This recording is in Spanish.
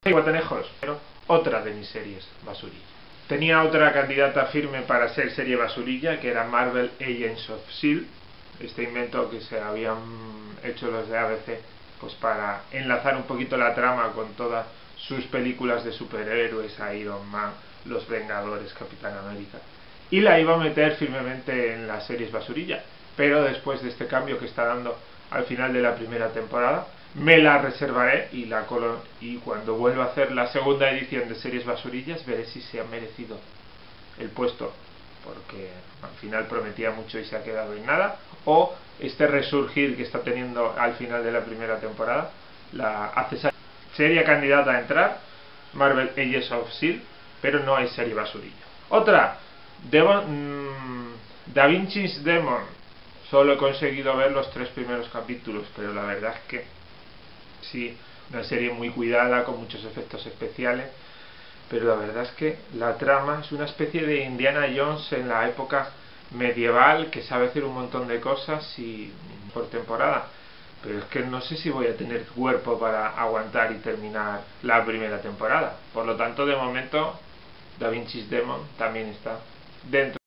Guatenejos, pero otra de mis series basurilla. Tenía otra candidata firme para ser serie basurilla, que era Marvel Agents of S.H.I.E.L.D., este invento que se habían hecho los de ABC pues para enlazar un poquito la trama con todas sus películas de superhéroes, Iron Man, Los Vengadores, Capitán América, y la iba a meter firmemente en las series basurilla, pero después de este cambio que está dando al final de la primera temporada, me la reservaré y cuando vuelva a hacer la segunda edición de series basurillas veré si se ha merecido el puesto, porque al final prometía mucho y se ha quedado en nada, o este resurgir que está teniendo al final de la primera temporada la hace seria candidata a entrar, Marvel Agents of S.H.I.E.L.D., pero no es serie basurilla. Otra, Da Vinci's Demon. Solo he conseguido ver los 3 primeros capítulos, pero la verdad es que sí, una serie muy cuidada, con muchos efectos especiales, pero la verdad es que la trama es una especie de Indiana Jones en la época medieval, que sabe hacer un montón de cosas y por temporada, pero es que no sé si voy a tener cuerpo para aguantar y terminar la primera temporada. Por lo tanto, de momento, Da Vinci's Demon también está dentro